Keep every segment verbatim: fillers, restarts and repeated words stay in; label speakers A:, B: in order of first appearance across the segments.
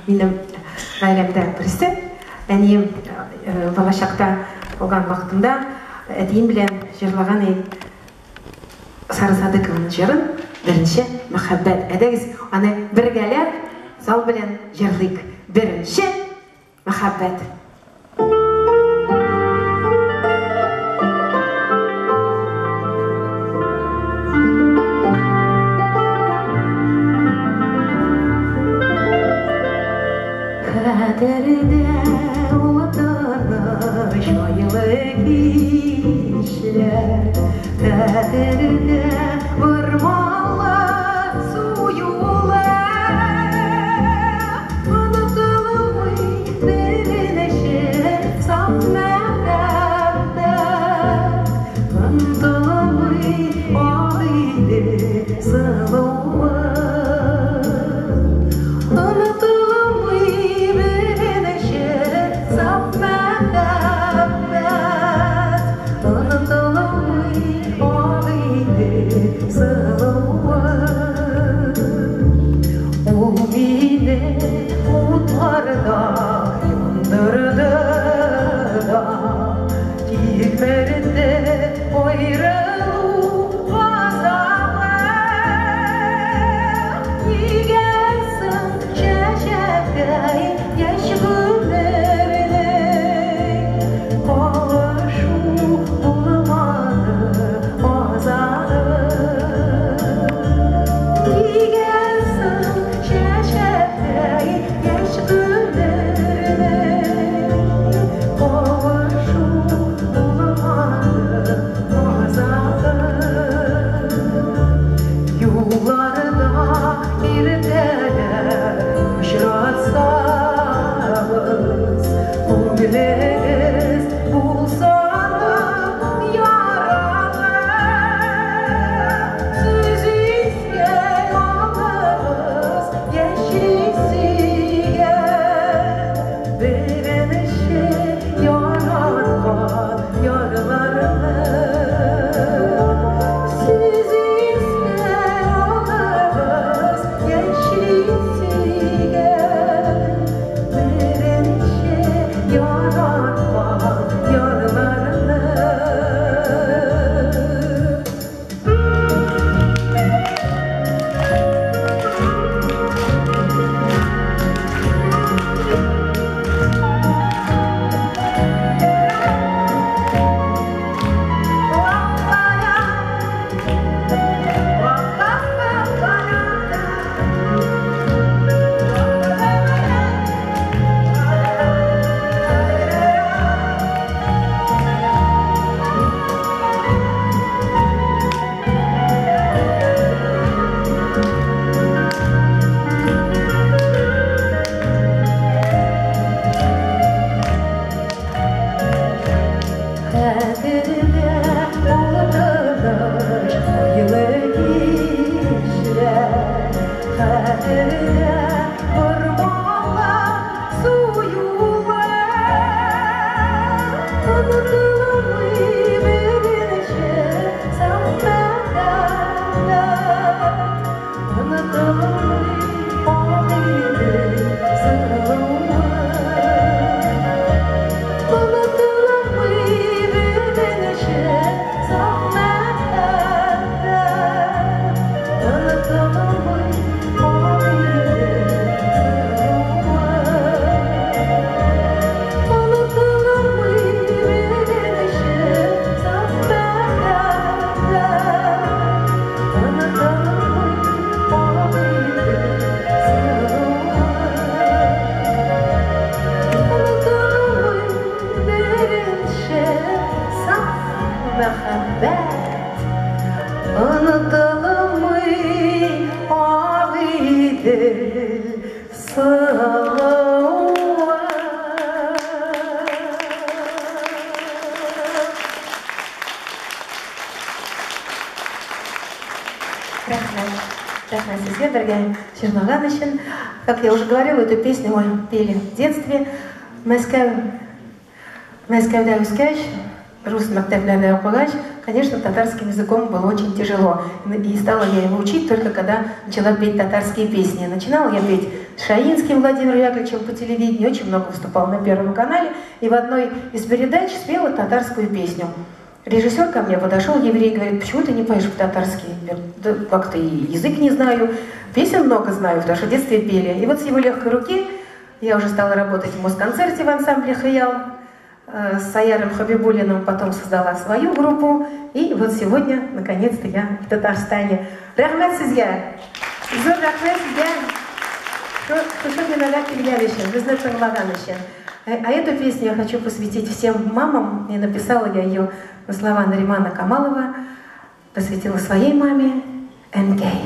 A: минем гаилемде бирсе, әни балачакта болган вакытымда әтием белән җырлаган Сары Садыкованың җырын беренче мәхәббәт. Әдәгез, аны бергәләп зал белән җырлыйк. Беренче мәхәббәт.
B: Кадерде утырыш айлы кичләр, кадерде вырмалы суюлар, онытылмый беренеше саф мәхәббәт, онытылмый агыйды сылуы.
A: Как я уже говорила, эту песню мы пели в детстве. Москва, Москва, русский мактеблянный опагач, конечно, татарским языком было очень тяжело. И стала я его учить только когда начала петь татарские песни. Начинала я петь Шаинским Владимиром Яковлевичем по телевидению, очень много выступал на Первом канале, и в одной из передач спела татарскую песню. Режиссер ко мне подошел, еврей, говорит: почему ты не поешь по-татарски? Я говорю: да как-то и язык не знаю, песен много знаю, потому что в детстве пели. И вот с его легкой руки я уже стала работать в Москонцерте в ансамбле «Хаял», э, с Саяром Хабибулиным, потом создала свою группу, и вот сегодня, наконец-то, я в Татарстане. Рахмет сизге! Зор рахмет сизге! Что мне надо келгелишен, безне тыңлаганышен. А эту песню я хочу посвятить всем мамам, и написала я ее на слова Наримана Камалова, посвятила своей маме эн кей.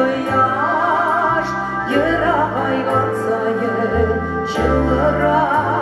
B: Yıra aygan sayın, çıldıra